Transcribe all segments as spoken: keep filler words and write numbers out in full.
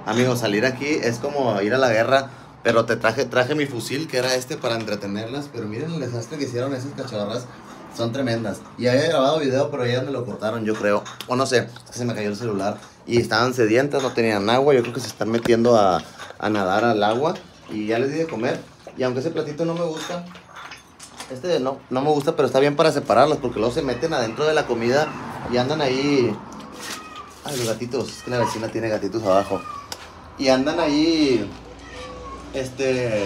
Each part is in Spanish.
Amigos, salir aquí es como ir a la guerra. Pero te traje, traje mi fusil, que era este, para entretenerlas. Pero miren el desastre que hicieron esas cachorras. Son tremendas. Y había grabado video, pero ellas me lo cortaron, yo creo. O no sé, es que se me cayó el celular. Y estaban sedientas, no tenían agua. Yo creo que se están metiendo a, a nadar al agua. Y ya les di de comer. Y aunque ese platito no me gusta, este no, no me gusta, pero está bien para separarlas. Porque luego se meten adentro de la comida y andan ahí. Ay, los gatitos. Es que la vecina tiene gatitos abajo. Y andan ahí. Este.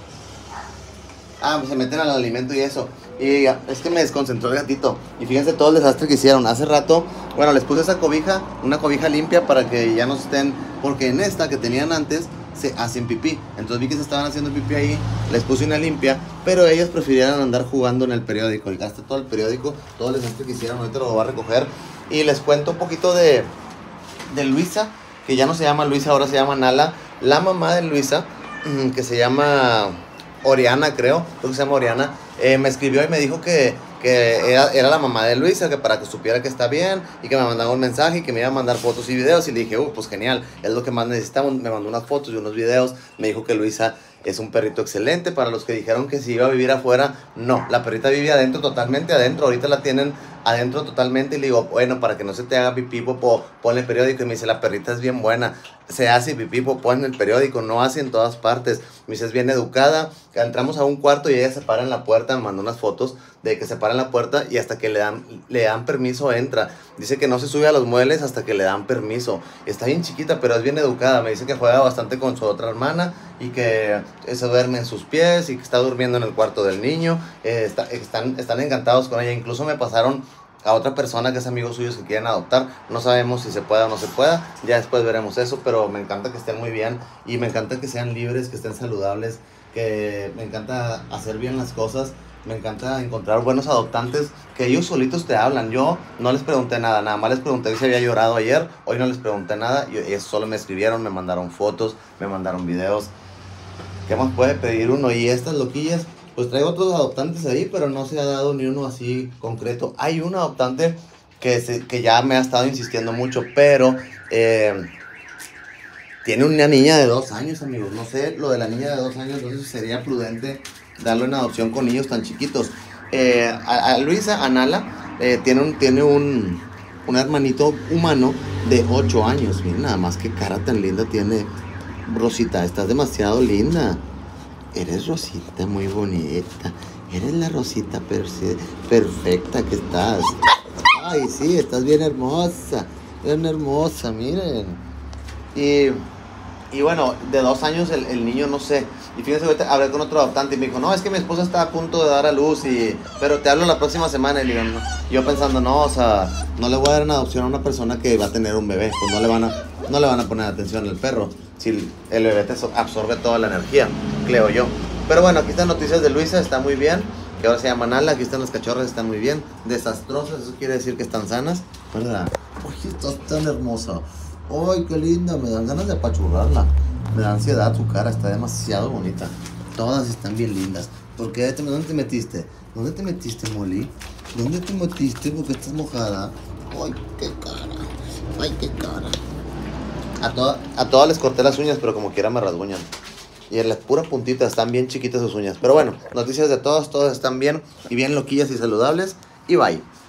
Ah, pues se meten al alimento y eso. Y es que me desconcentró el gatito. Y fíjense todo el desastre que hicieron. Hace rato, bueno, les puse esa cobija, una cobija limpia para que ya no estén. Porque en esta que tenían antes se hacen pipí. Entonces vi que se estaban haciendo pipí ahí. Les puse una limpia. Pero ellas prefirieron andar jugando en el periódico. Y gasté todo el periódico, todo el desastre que hicieron. Ahorita lo voy a recoger. Y les cuento un poquito de, de Luisa. Que ya no se llama Luisa, ahora se llama Nala. La mamá de Luisa, que se llama Oriana, creo, creo que se llama Oriana, eh, me escribió y me dijo que, que era, era la mamá de Luisa, que para que supiera que está bien y que me mandaba un mensaje y que me iba a mandar fotos y videos. Y le dije, uh, pues genial, es lo que más necesitamos. Me mandó unas fotos y unos videos. Me dijo que Luisa es un perrito excelente. Para los que dijeron que si iba a vivir afuera, no, la perrita vive adentro, totalmente adentro. Ahorita la tienen adentro totalmente. Y le digo, bueno, para que no se te haga pipí, popó, ponle el periódico. Y me dice, la perrita es bien buena, se hace pipí, popó en el periódico, no hace en todas partes. Me dice, es bien educada. Entramos a un cuarto y ella se para en la puerta. Me mandó unas fotos de que se para en la puerta y hasta que le dan, le dan permiso entra. Dice que no se sube a los muebles hasta que le dan permiso. Está bien chiquita, pero es bien educada. Me dice que juega bastante con su otra hermana y que se duerme en sus pies y que está durmiendo en el cuarto del niño. Eh, está, están, están encantados con ella. Incluso me pasaron a otra persona que es amigo suyo que quieren adoptar. No sabemos si se pueda o no se pueda. Ya después veremos eso, pero me encanta que estén muy bien. Y me encanta que sean libres, que estén saludables. Que me encanta hacer bien las cosas. Me encanta encontrar buenos adoptantes que ellos solitos te hablan. Yo no les pregunté nada, nada más les pregunté si había llorado ayer. Hoy no les pregunté nada, y ellos solo me escribieron, me mandaron fotos, me mandaron videos. ¿Qué más puede pedir uno? Y estas loquillas, pues traigo otros adoptantes ahí, pero no se ha dado ni uno así concreto. Hay un adoptante que, se, que ya me ha estado insistiendo mucho, pero eh, tiene una niña de dos años, amigos. No sé, lo de la niña de dos años, entonces sería prudente darlo en adopción con niños tan chiquitos. Eh, a, a Luisa, a Nala, eh, tiene, un, tiene un, un hermanito humano de ocho años. Miren nada más qué cara tan linda tiene Rosita. Estás demasiado linda. Eres Rosita, muy bonita. Eres la Rosita perse- perfecta que estás. Ay, sí, estás bien hermosa. Bien hermosa, miren. Y... Y bueno, de dos años el, el niño no sé. Y fíjense, ahorita hablé con otro adoptante y me dijo, no, es que mi esposa está a punto de dar a luz, y pero te hablo la próxima semana. Y le digo, no. Yo pensando, no, o sea, no le voy a dar en adopción a una persona que va a tener un bebé. Pues no le van a, no le van a poner atención al perro. Si el bebé te absorbe toda la energía, creo yo. Pero bueno, aquí están noticias de Luisa, está muy bien. Que ahora se llama Nala, aquí están las cachorras, están muy bien. Desastrosas, eso quiere decir que están sanas, ¿verdad? Uy, estás tan hermosa. ¡Ay, qué linda! Me dan ganas de apachurrarla. Me da ansiedad su cara, está demasiado bonita. Todas están bien lindas. ¿Por qué? ¿Dónde te metiste? ¿Dónde te metiste, Molly? ¿Dónde te metiste? Porque estás mojada. ¡Ay, qué cara! ¡Ay, qué cara! A, toda, a todas les corté las uñas, pero como quiera me rasguñan. Y en la pura puntita, están bien chiquitas sus uñas. Pero bueno, noticias de todas, todas están bien y bien loquillas y saludables. Y bye.